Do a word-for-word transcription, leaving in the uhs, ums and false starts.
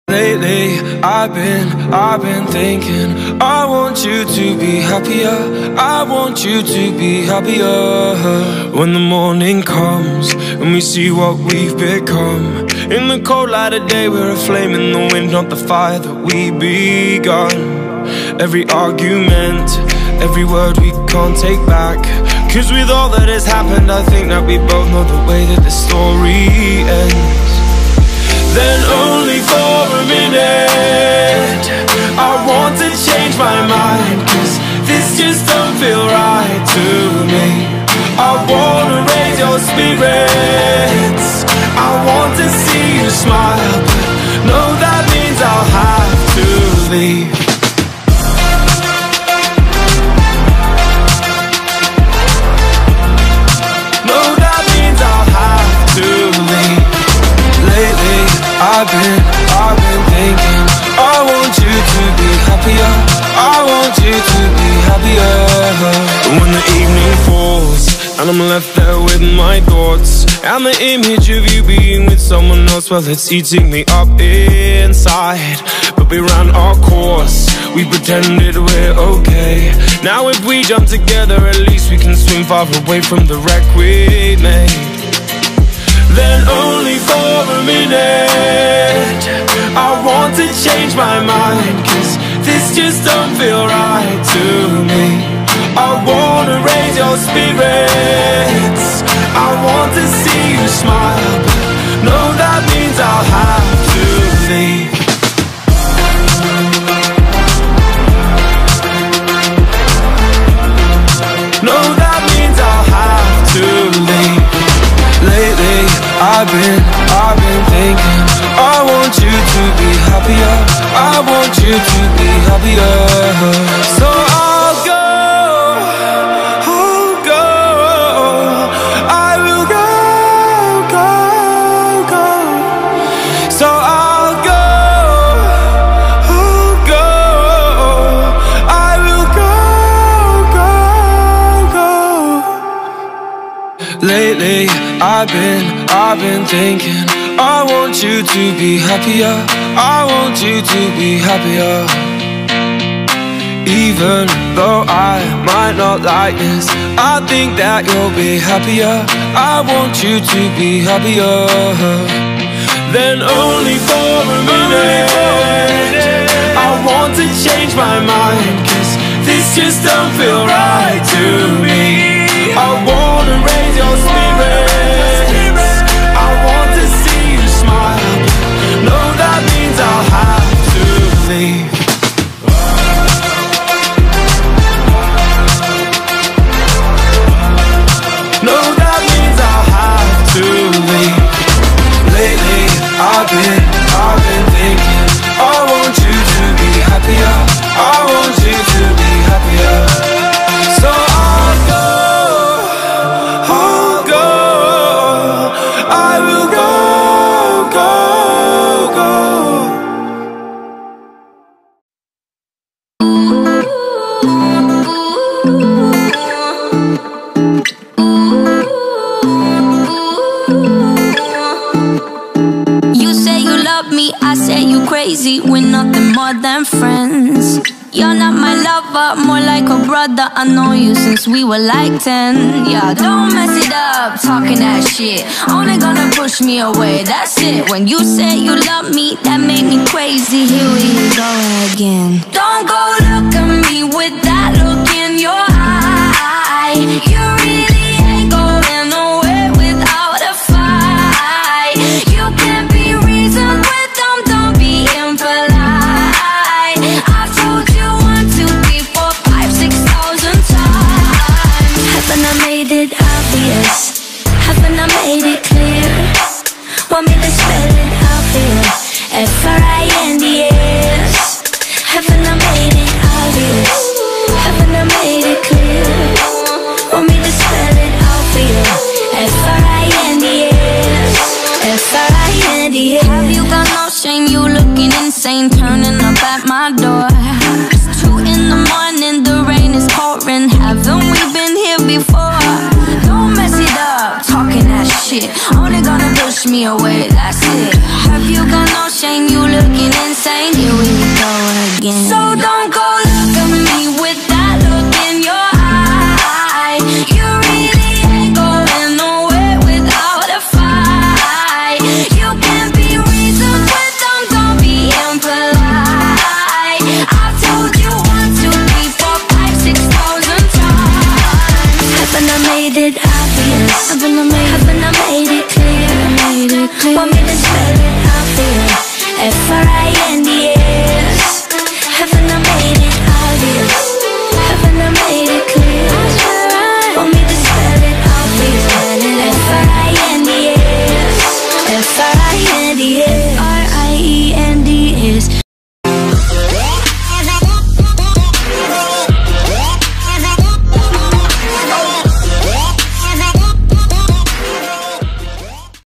Lately, I've been, I've been thinking I want you to be happier, I want you to be happier. When the morning comes and we see what we've become, in the cold light of day we're a flame in the wind, not the fire that we begun. Every argument, every word we can't take back, cause with all that has happened I think that we both know the way that the story ends. Then only for a minute I want to change my mind, cause this just don't feel right to me. I wanna raise your spirits, I want to see you smile, but no, that means I'll have to leave. No, that means I'll have to leave. Lately, I've been, I've been thinking I want you to be happier, I want you to be happier. When the evening falls and I'm left there with my thoughts, and the image of you being with someone else, well, it's eating me up inside. But we ran our course, we pretended we're okay. Now if we jump together, at least we can swim far away from the wreck we made. Then only for a minute I want to change my mind, cause this just don't feel right to me. I wanna raise your spirits, I want to see you smile, but no, that means I'll have to leave. No, that means I'll have to leave. Lately, I've been, I've been thinking I want you to be happier, I want you to be happier. So I'll go, I'll go, I will go, go, go. So I'll go, I'll go, I will go, go, go. Lately, I've been, I've been thinking I want you to be happier, I want you to be happier. Even though I might not like this, I think that you'll be happier, I want you to be happier. Then only for a minute I want to change my mind, cause this just don't feel right to me. I wanna raise your spirits, I want to see you smile, no, that means I'll have to leave. No, that means I'll have to leave. Lately, I've been, I've been thinking I want you to be happier, I want you to be happier. So I'll go, we're nothing more than friends. You're not my lover, more like a brother. I know you since we were like ten. Yeah, don't mess it up, talking that shit. Only gonna push me away, that's it. When you say you love me, that made me crazy. Here we go again. Don't go look at me with that look in your eye. You really ain't going nowhere without a fight. You can't be reasoned with them, don't be impolite. I've told you one, two, three, four, five, six thousand times. Haven't I made it obvious? Haven't I made it clear? Want me to spell it out here? F R I N D S. Haven't I made it obvious? Haven't I made it clear? Want me to spell it out for you? F R I N D S. F R I N D S. Have you got no shame? You looking insane, turning up at my door. It's two in the morning, the rain is pouring. Haven't we been here before? Don't mess it up, talking that shit. Only gonna push me away.